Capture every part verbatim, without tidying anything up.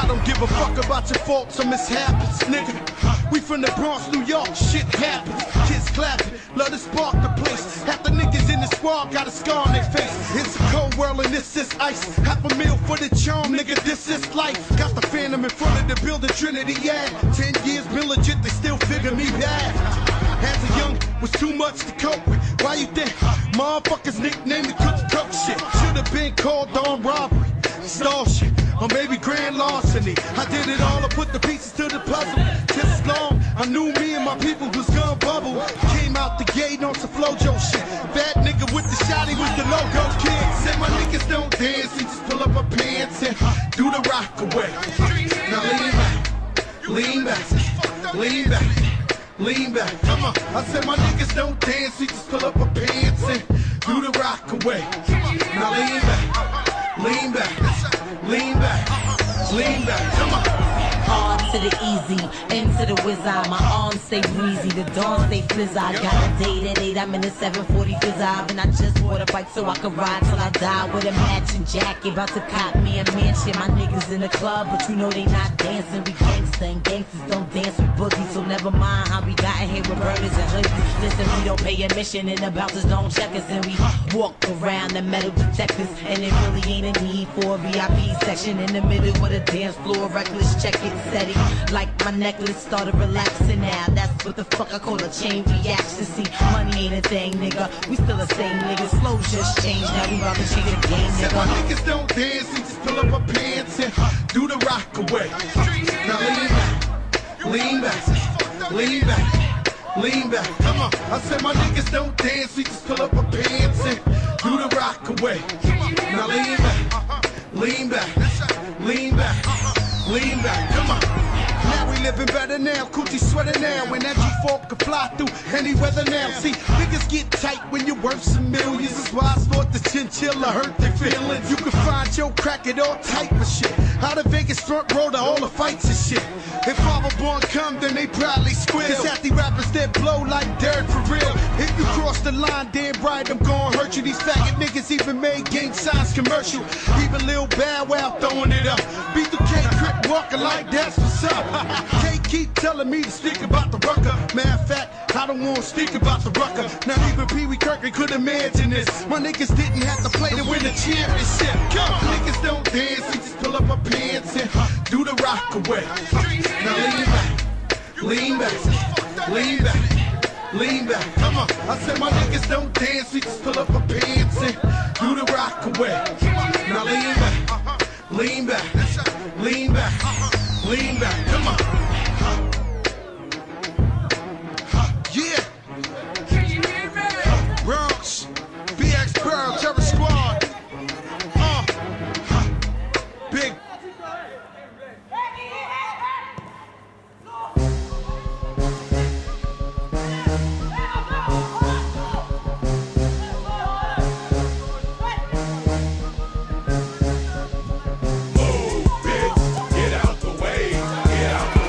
don't give a fuck about your faults or mishaps, nigga. We from the Bronx, New York, shit happens. Kids clapping, love to spark the place. Half the niggas in the squad got a scar on their face. It's a cold world and this is ice. Half a meal for the charm, nigga, this is life. Got the Phantom in front of the building, Trinity, yeah. Ten years been legit, they still figure me bad. As a young, was too much to cope with. Why you think motherfuckers nicknamed me Cook Cook shit? Should've been called on robbery, stall shit, or maybe grand larceny. I did it all, I put the pieces to the puzzle. Just long, I knew me and my people was gonna bubble. Came out the gate on some Flojo shit. Bad nigga with the shotty was the logo kid. Said my niggas don't dance, he just pull up my pants and do the rock away. Now lean back, lean back, lean back. Lean back, come on. I said my niggas don't dance, we just pull up our pants and do the rock away. Now lean back, lean back, lean back, lean back, come on. On to the easy, into the wizard. My arms stay breezy, the dawn stay fizz. I got a date at eight, I'm in the seven forty fizz. And I just bought a bike so I can ride till I die with a matching jacket. About to cop me a mansion. My niggas in the club, but you know they not dancing. We gangsta and gangsters don't dance with boogies. So never mind how we got in here with burners and hoodies. Listen, we don't pay admission and the bouncers don't check us. And we walk around the metal detectors. And it really ain't a need for a V I P section in the middle with a dance floor. Reckless, check it. Steady, like my necklace started relaxing now. That's what the fuck I call a chain reaction. See, money ain't a thing, nigga. We still the same niggas. Flow just changed, now we about to change the game, nigga. Said my niggas don't dance, we just pull up our pants and do the rock away. Now lean back, lean back, lean back, lean back. Come on. I said my niggas don't dance, we just pull up our pants and do the rock away. Now lean back, lean back, lean back. Lean back, come on. Now we living better now, coochie sweater now. And that G four can fly through any weather now. See, niggas get tight when you're worth some millions. That's why I thought the chinchilla hurt their feelings. You can find your crack at all type of shit. Out of Vegas front row to all the fights and shit. If Father Born come, then they probably squeal. Cause half the rappers that blow like dirt for real. If you cross the line, damn right, I'm gonna hurt you. These faggot niggas even made gang signs commercial. Even Lil Bow Wow throwing it up. B two K Crip walking like that's what's up. Can't keep telling me to speak about the rucker. Matter of fact, I don't wanna speak about the rucker. Not even Pee Wee Kirkland could imagine this. My niggas didn't have to play to win the championship. Come on. Niggas don't dance, we just pull up our pants and do the rock away. Now lean back, lean back, lean back, lean back. Come on. I said my niggas don't dance, we just pull up our pants and do the rock away. Now lean back, lean back, lean back, lean back. Come on. Yeah. Bronx, B X Pearl, Terror Squad. Uh. Big. Get out the way, get out the way.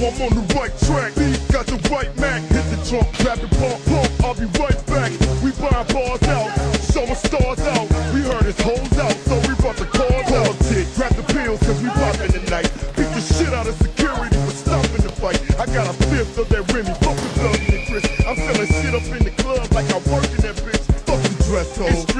I'm on the right track. Steve got the right Mac. Hit the trunk, grab the pump, pump. I'll be right back. We buy bars out, show my stars out. We heard his hoes out, so we brought the cars out. Grab the pills, cause we poppin' tonight. Beat the shit out of security for stopping the fight. I got a fifth of that Remy, fuck the blood and the Chris. I'm selling shit up in the club like I work in that bitch. Fuck the dress, hoes.